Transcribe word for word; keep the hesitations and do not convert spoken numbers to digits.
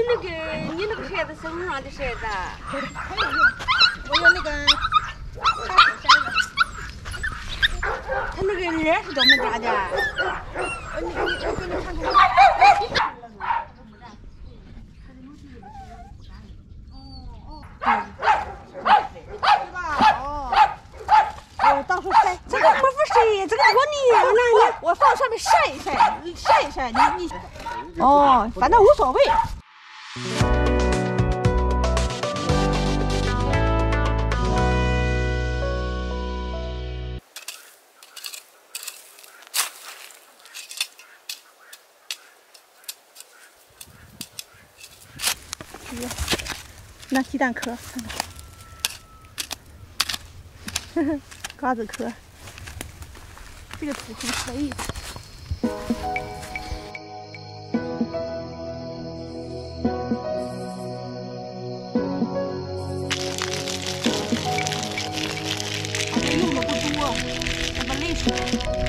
那个你那个筛子是什么样的筛子啊？ 我有那个茶色筛子。 它那个脸是怎么抓的？ 我你你我给你看看。是吧？哦。哦，到时候晒。 这个没法晒，这个多泥啊！ 我我放上面晒一晒，晒一晒，你你。哦，反正无所谓。那鸡蛋壳，看看，呵呵，瓜子壳，这个土很肥。用的不多，要把累死。